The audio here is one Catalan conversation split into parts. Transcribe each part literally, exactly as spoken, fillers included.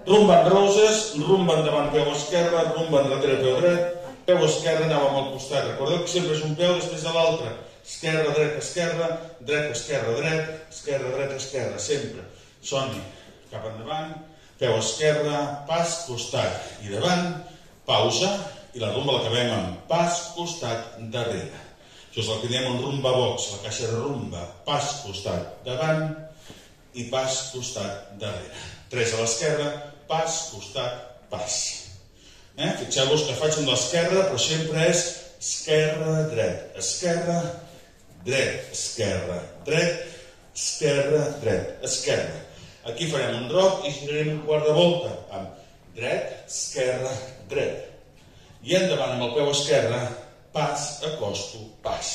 Rumba en roses, rumba endavant, peu esquerre, rumba enrere, peu dret, peu esquerre, anàvem al costat. Recordeu que sempre és un peu després de l'altre. Esquerra, dreta, esquerra, dreta, esquerra, dret, esquerra, dreta, esquerra, sempre. Soni cap endavant, peu esquerre, pas, costat i davant, pausa, i la rumba l'acabem amb pas, costat, darrere. Això és el que diem un rumba box, la caixa de rumba, pas, costat, davant i pas, costat, darrere. Tres a l'esquerra, pas, costat, pas. Eh? Fixeu-vos que faig amb l'esquerra, però sempre és esquerra, dret, esquerra, dret, esquerra, dret, esquerra, dret, esquerra. Aquí farem un roc i girarem un quart de volta amb dret, esquerra, dret. I endavant amb el peu esquerre, pas, acosto, pas.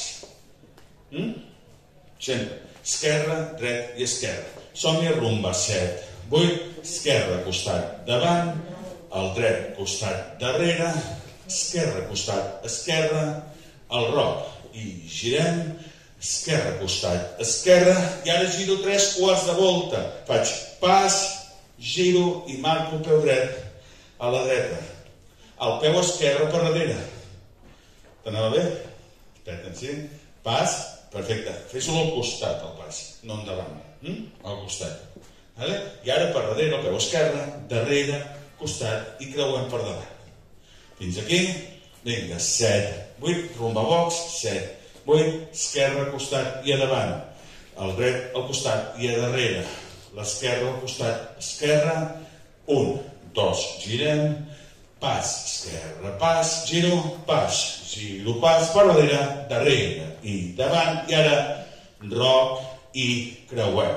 Mm? Sempre. Esquerra, dret i esquerra. Som-hi, rumba, set, vuit, esquerra, costat, davant, el dret, costat, darrere, esquerra, costat, esquerra, el roc, i girem, esquerra, costat, esquerra, i ara giro tres quarts de volta. Faig pas, giro i marco el peu dret a la dreta. El peu esquerre per darrere. T'anava bé? Espera't, sí? Pas, perfecte. Fes-ho al costat, el pas, no endavant. Mm? Al costat. Vale? I ara per darrere, el peu esquerre, darrere, costat i creuem per davant. Fins aquí. Vinga, set, vuit, rumba box, set, vuit, esquerra, costat i a davant. El dret al costat i a darrere. L'esquerra al costat, esquerra, un, dos, girem, pas, esquerra, pas, giro, pas, giro, pas, per darrere, darrere i davant. I ara, roc i creuem.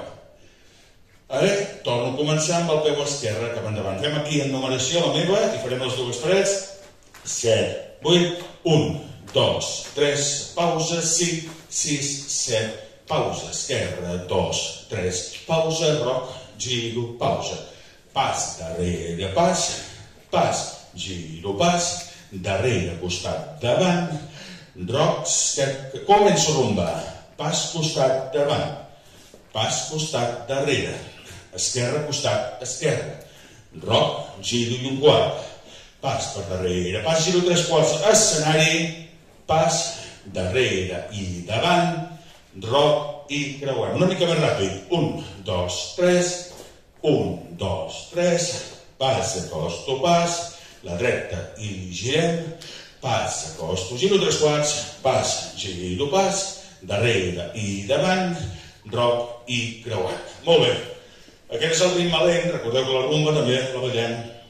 Ara, torno a començar amb el peu esquerre cap endavant. Fem aquí en numeració la meva i farem les dues parets. set, vuit, un, dos, tres, pausa, cinc, sis, set, pausa, esquerra, dos, tres, pausa, roc, giro, pausa. Pas, darrere, pas, pas, giro, pas, darrere, costat, davant, roc, començo rumba. Pas, costat, davant. Pas, costat, darrere. Esquerra, costat, esquerra. Roc, giro i un quart. Pas per darrere, pas, giro, tres quarts. Escenari, pas, darrere i davant. Roc i creuem. Una mica més ràpid. Un, dos, tres. Un, dos, tres. Pas, acosto, pas. La dreta i girem. Pas, acosto, giro, tres quarts. Pas, giro, pas. Darrere i davant. Roc i creuem. Molt bé. Aquest és el ritme lent. Recordeu que la rumba també la ballem